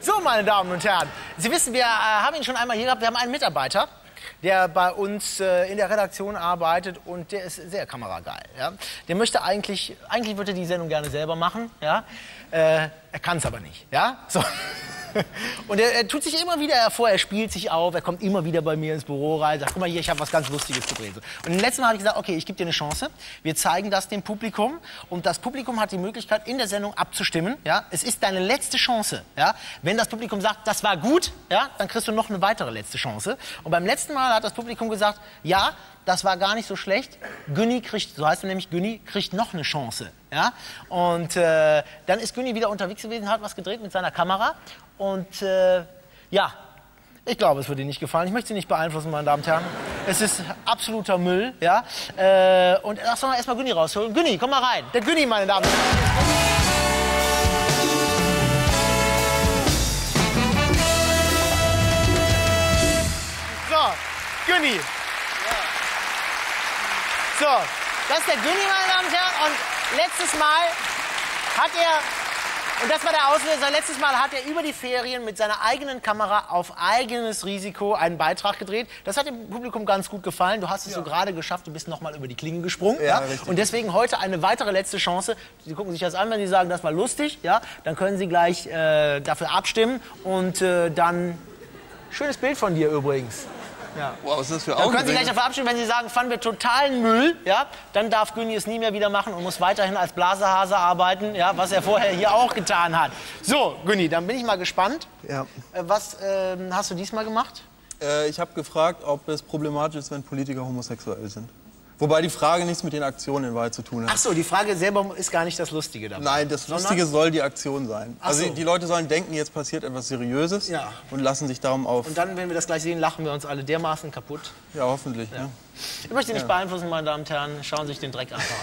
So, meine Damen und Herren, Sie wissen, wir haben ihn schon einmal hier gehabt. Wir haben einen Mitarbeiter, der bei uns in der Redaktion arbeitet und der ist sehr kamerageil. Ja? Der möchte eigentlich würde die Sendung gerne selber machen. Ja? Er kann es aber nicht. Ja? So. Und er tut sich immer wieder hervor, er spielt sich auf, er kommt immer wieder bei mir ins Büro rein, sagt, guck mal hier, ich habe was ganz Lustiges gedreht. Und im letzten Mal habe ich gesagt, okay, ich gebe dir eine Chance, wir zeigen das dem Publikum und das Publikum hat die Möglichkeit, in der Sendung abzustimmen. Ja? Es ist deine letzte Chance. Ja? Wenn das Publikum sagt, das war gut, ja, dann kriegst du noch eine weitere letzte Chance. Und beim letzten Mal hat das Publikum gesagt, ja, das war gar nicht so schlecht. Günni kriegt, so heißt er nämlich, Günni kriegt noch eine Chance. Ja? Und dann ist Günni wieder unterwegs gewesen, hat was gedreht mit seiner Kamera. Und ja, ich glaube, es wird Ihnen nicht gefallen. Ich möchte Sie nicht beeinflussen, meine Damen und Herren. Es ist absoluter Müll. Ja? Und lass doch mal erstmal Günni rausholen. Günni, komm mal rein. Der Günni, meine Damen und Herren. So, Günni. So, das ist der Günni, meine Damen und Herren. Und letztes Mal hat er, und das war der Auslöser, letztes Mal hat er über die Ferien mit seiner eigenen Kamera auf eigenes Risiko einen Beitrag gedreht. Das hat dem Publikum ganz gut gefallen. Du hast es so gerade geschafft, du bist noch mal über die Klinge gesprungen. Ja, und deswegen heute eine weitere letzte Chance. Sie gucken sich das an, wenn Sie sagen, das war lustig. Ja, dann können Sie gleich dafür abstimmen. Und dann, schönes Bild von dir übrigens. Ja. Wow, was ist das für Augen? Dann können Sie gleich dafür abstimmen, wenn Sie sagen, fanden wir totalen Müll, ja, dann darf Günni es nie mehr wieder machen und muss weiterhin als Blasehase arbeiten, ja, was er vorher hier auch getan hat. So, Günni, dann bin ich mal gespannt. Ja. Was hast du diesmal gemacht? Ich habe gefragt, ob es problematisch ist, wenn Politiker homosexuell sind. Wobei die Frage nichts mit den Aktionen in Wahrheit zu tun hat. Ach so, die Frage selber ist gar nicht das Lustige dabei. Nein, das Lustige soll die Aktion sein. Also die Leute sollen denken, jetzt passiert etwas Seriöses und lassen sich darum auf. Und dann, wenn wir das gleich sehen, lachen wir uns alle dermaßen kaputt. Ja, hoffentlich. Ja. Ne? Ich möchte Sie nicht beeinflussen, meine Damen und Herren. Schauen Sie sich den Dreck einfach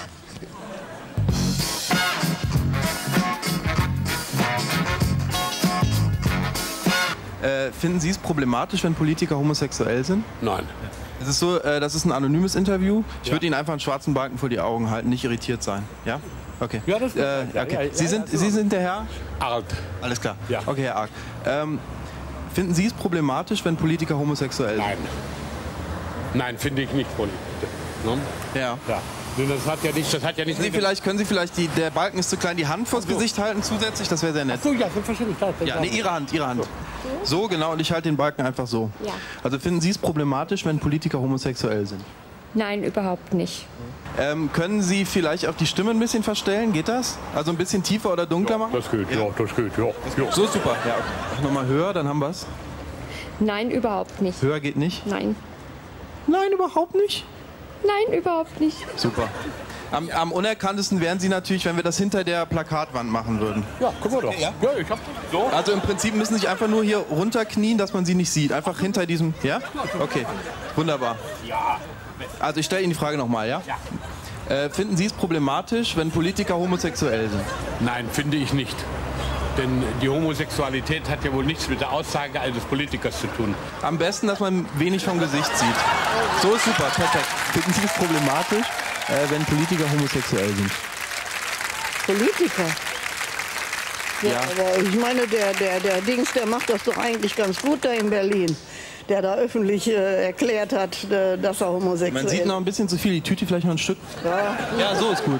an. Finden Sie es problematisch, wenn Politiker homosexuell sind? Nein. Es ist so, das ist ein anonymes Interview. Ich würde Ihnen einfach einen schwarzen Balken vor die Augen halten, nicht irritiert sein. Ja? Okay. Ja, das okay. Sie sind der Herr? Arg. Alles klar. Ja. Okay, Herr Arg. Finden Sie es problematisch, wenn Politiker homosexuell sind? Nein. Nein, finde ich nicht politisch. Ne? Ja. Das hat ja nicht. Können Sie vielleicht der Balken ist zu klein, die Hand vors Gesicht halten zusätzlich? Das wäre sehr nett. Ach so, ja, selbstverständlich. Ja, nee, Ihre Hand. So, genau, und ich halte den Balken einfach so. Ja. Also finden Sie es problematisch, wenn Politiker homosexuell sind? Nein, überhaupt nicht. Können Sie vielleicht auch die Stimme ein bisschen verstellen? Geht das? Also ein bisschen tiefer oder dunkler machen? Das geht, ja, das geht, ja. So, super. Ja, okay. Nochmal höher, dann haben wir es. Nein, überhaupt nicht. Höher geht nicht? Nein. Nein, überhaupt nicht? Nein, überhaupt nicht. Super. Am unerkanntesten wären Sie natürlich, wenn wir das hinter der Plakatwand machen würden. Ja, guck mal doch. Ja, ich hab das so. Also im Prinzip müssen Sie sich einfach nur hier runterknien, dass man Sie nicht sieht. Einfach hinter diesem... Ja? Okay. Wunderbar. Ja. Also ich stelle Ihnen die Frage nochmal, ja? Ja. Finden Sie es problematisch, wenn Politiker homosexuell sind? Nein, finde ich nicht. Denn die Homosexualität hat ja wohl nichts mit der Aussage eines Politikers zu tun. Am besten, dass man wenig vom Gesicht sieht. So ist super, perfekt. Finden Sie es problematisch, wenn Politiker homosexuell sind? Politiker? Ja, aber ich meine, der Dings, der macht das doch eigentlich ganz gut da in Berlin. Der da öffentlich erklärt hat, dass er homosexuell ist. Man sieht noch ein bisschen zu viel, die Tüte vielleicht noch ein Stück. Ja, so ist gut.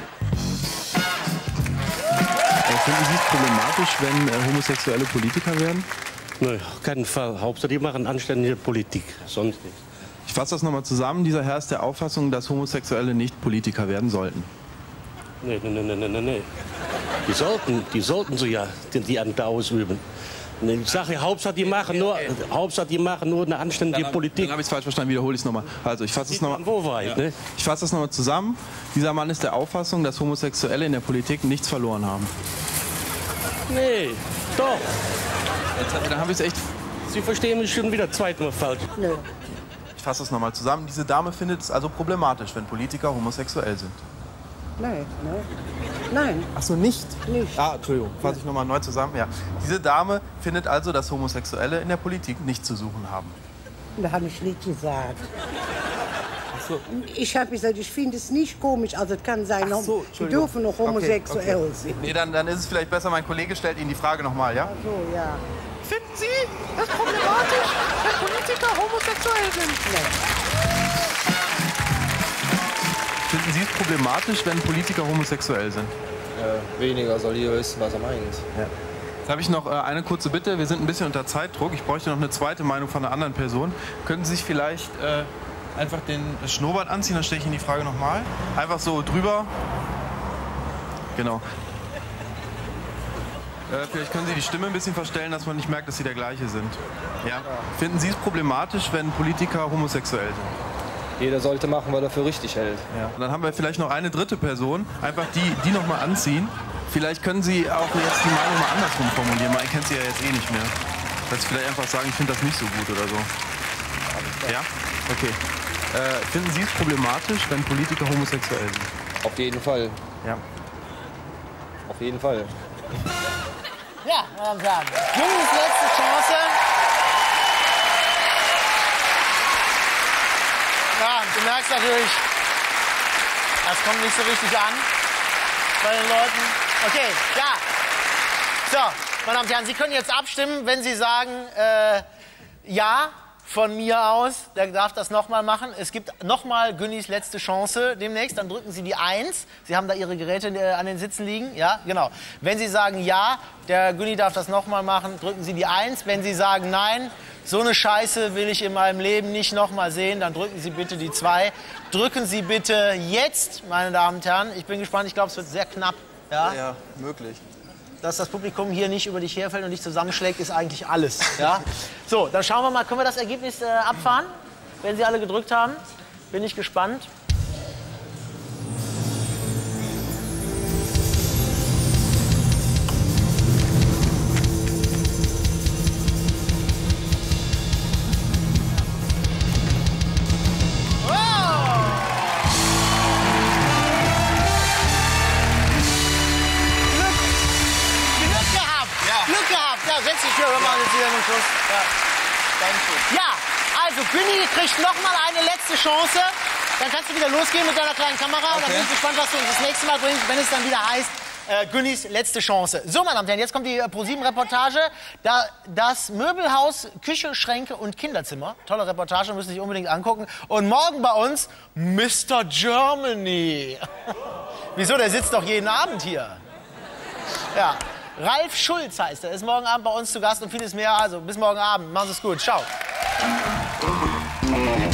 Finden Sie es problematisch, wenn Homosexuelle Politiker werden? Nein, auf keinen Fall. Hauptsache, die machen anständige Politik, sonst nichts. Ich fasse das nochmal zusammen. Dieser Herr ist der Auffassung, dass Homosexuelle nicht Politiker werden sollten. Nee. Die sollten so ja die Ämter ausüben. Ich sage, Hauptsache, die machen nur eine anständige Politik. Dann habe ich es falsch verstanden, wiederhole ich es nochmal. Also, ich fasse es nochmal. Ne? Ich fasse das nochmal zusammen. Dieser Mann ist der Auffassung, dass Homosexuelle in der Politik nichts verloren haben. Nee, doch. Dann habe ich es echt... Sie verstehen mich schon wieder zweimal falsch. Nee. Ich fasse es nochmal zusammen. Diese Dame findet es also problematisch, wenn Politiker homosexuell sind. Nein. Ach so, nicht? Nicht. Ah, Entschuldigung, fasse ich nochmal neu zusammen. Ja. Diese Dame findet also, dass Homosexuelle in der Politik nichts zu suchen haben. Da habe ich nicht gesagt. Ach so. Ich habe gesagt, ich finde es nicht komisch. Also es kann sein, die dürfen noch homosexuell sein. Nee, dann ist es vielleicht besser, mein Kollege stellt Ihnen die Frage nochmal, ja? Ach so, ja. Finden Sie das problematisch, wenn Politiker homosexuell sind? Finden Sie es problematisch, wenn Politiker homosexuell sind? Weniger soll jeder wissen, was er meint. Ja. Jetzt habe ich noch eine kurze Bitte. Wir sind ein bisschen unter Zeitdruck. Ich bräuchte noch eine zweite Meinung von einer anderen Person. Könnten Sie sich vielleicht einfach das Schnurrbart anziehen? Dann stelle ich Ihnen die Frage nochmal. Einfach so drüber. Genau. Vielleicht können Sie die Stimme ein bisschen verstellen, dass man nicht merkt, dass Sie der gleiche sind. Ja? Finden Sie es problematisch, wenn Politiker homosexuell sind? Jeder sollte machen, was er für richtig hält. Ja. Und dann haben wir vielleicht noch eine dritte Person. Einfach die noch mal anziehen. Vielleicht können Sie auch jetzt die Meinung mal andersrum formulieren. Man kennt sie ja jetzt eh nicht mehr. Dass Sie vielleicht einfach sagen, ich finde das nicht so gut oder so. Ja? Okay. Finden Sie es problematisch, wenn Politiker homosexuell sind? Auf jeden Fall. Ja. Auf jeden Fall. Ja, meine Damen und Herren, Jungs, letzte Chance. Ja, du merkst natürlich, das kommt nicht so richtig an bei den Leuten. Okay, ja. So, meine Damen und Herren, Sie können jetzt abstimmen, wenn Sie sagen, ja, von mir aus, der darf das nochmal machen. Es gibt nochmal Günnis letzte Chance demnächst. Dann drücken Sie die 1. Sie haben da Ihre Geräte an den Sitzen liegen. Ja, genau. Wenn Sie sagen ja, der Günni darf das nochmal machen, drücken Sie die 1. Wenn Sie sagen nein, so eine Scheiße will ich in meinem Leben nicht nochmal sehen, dann drücken Sie bitte die 2. Drücken Sie bitte jetzt, meine Damen und Herren. Ich bin gespannt, ich glaube, es wird sehr knapp. Ja, ja, möglich. Dass das Publikum hier nicht über dich herfällt und dich zusammenschlägt, ist eigentlich alles. Ja? So, dann schauen wir mal, können wir das Ergebnis abfahren? Wenn Sie alle gedrückt haben, bin ich gespannt. Setz dich hier, hör mal jetzt wieder zum Schluss. Ja. Danke. Ja, also Günni kriegt noch mal eine letzte Chance. Dann kannst du wieder losgehen mit deiner kleinen Kamera. Und dann bin ich gespannt, was du uns das nächste Mal bringst, wenn es dann wieder heißt, Günnis letzte Chance. So, meine Damen und Herren, jetzt kommt die ProSieben-Reportage. Das Möbelhaus, Küche, Schränke und Kinderzimmer. Tolle Reportage, müssen Sie sich unbedingt angucken. Und morgen bei uns Mr. Germany. Wieso, der sitzt doch jeden Abend hier. Ja. Ralf Schulz heißt er, ist morgen Abend bei uns zu Gast und vieles mehr. Also bis morgen Abend. Machen Sie es gut. Ciao.